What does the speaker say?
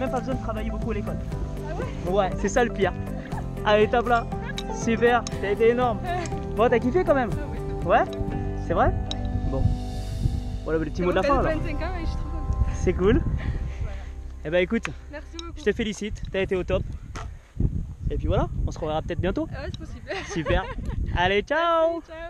même pas besoin de travailler beaucoup à l'école. Ah ouais? Ouais, c'est ça le pire. Allez, top là. Super, t'as été énorme. Bon, t'as kiffé quand même? Ouais? C'est vrai? Bon. Voilà le petit mot de la fin alors. 25 ans et je suis trop contente. C'est cool. Eh ben écoute, Merci beaucoup. je te félicite, t'as été au top. Et puis voilà, on se reverra peut-être bientôt. Ah ouais, c'est possible. Super. Allez, ciao! Ciao.